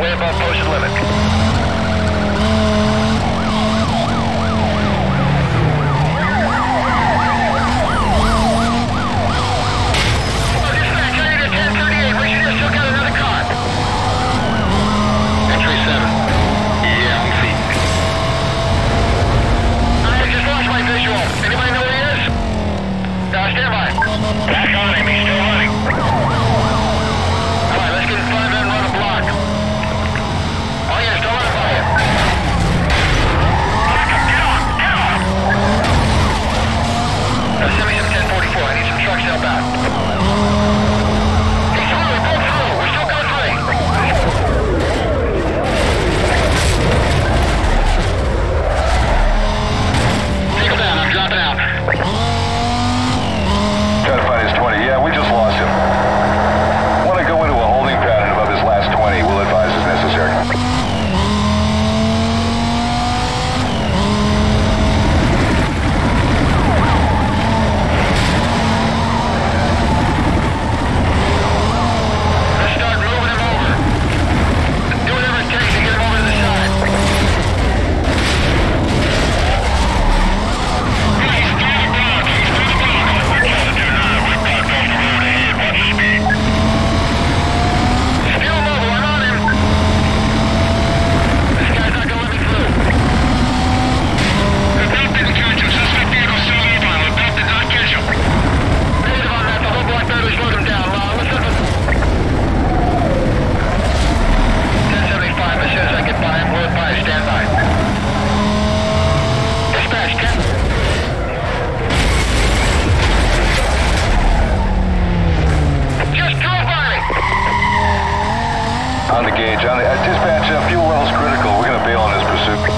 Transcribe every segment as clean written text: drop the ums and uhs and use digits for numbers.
way above posted limit. On the gauge, dispatch, fuel levels critical. We're going to bail on this pursuit.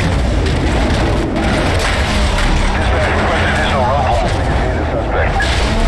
Suspect.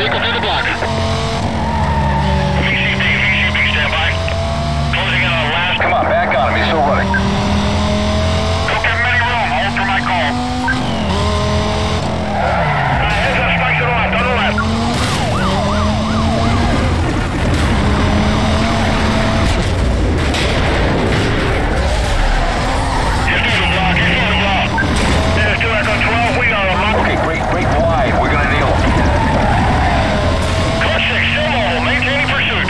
Vehicle through the block. VCB, stand by. Closing in on last. Come on, back on him. He's still running. Don't give him any room. Hold for my call. Heads up, spikes to the left, on the left. He's through the block, There's 2 Echo 12, we are on. Okay, break wide. We're gonna nail him. Code 6, still mobile, maintaining pursuit.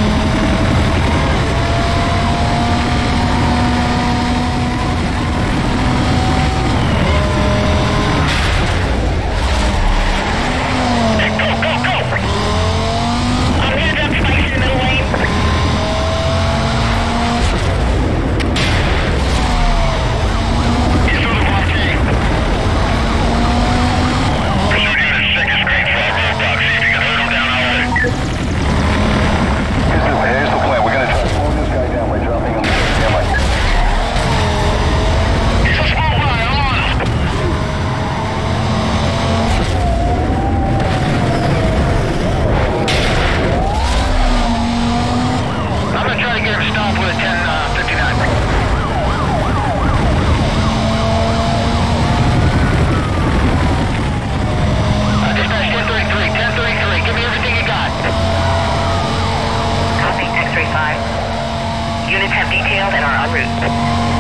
Units have detailed and are en route.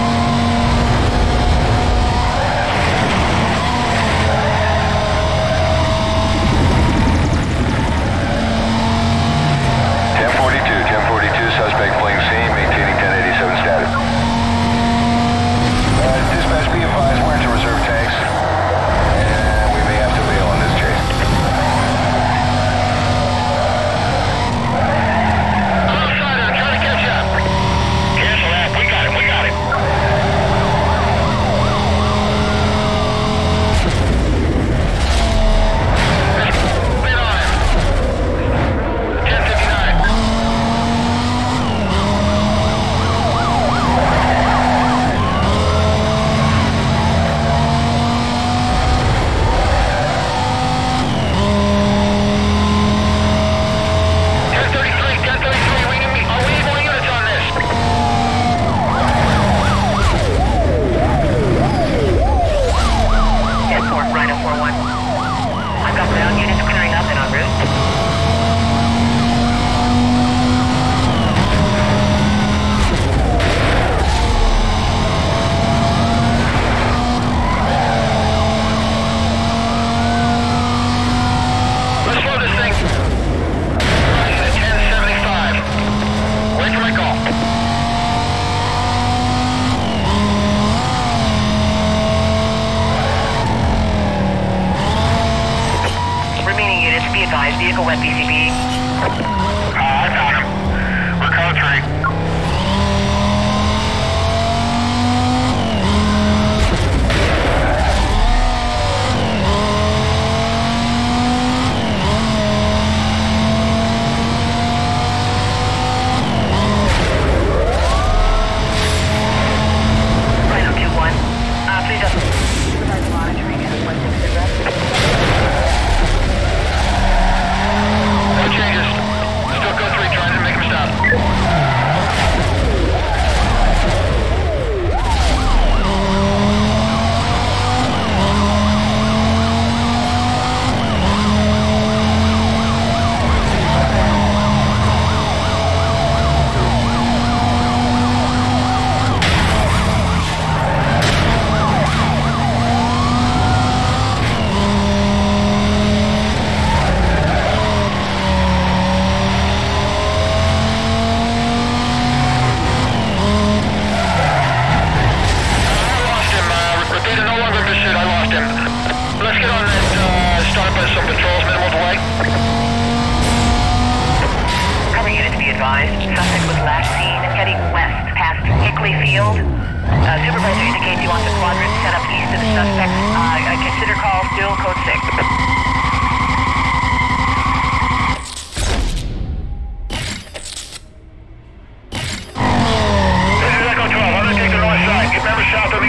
Suspect fleeing scene, maintaining 1087 status. Dispatch, be advised, we're into reserve tanks. And we may have to bail on this chase. Outsider, I'm trying to catch up. Cancel that, we got it. Been on it. 1059. Vehicle wet BCB. I got him. We're code 3. Rhino 2-1. Please up. Monitoring and 1-6 address. Changes. Still code 3, trying to make him stop. Suspect was last seen heading west past Hickley Field. Supervisor indicates he wants a quadrant set up east of the suspect. Consider call still code 6. This is Echo 12. I'm going to take the north side. Get members south of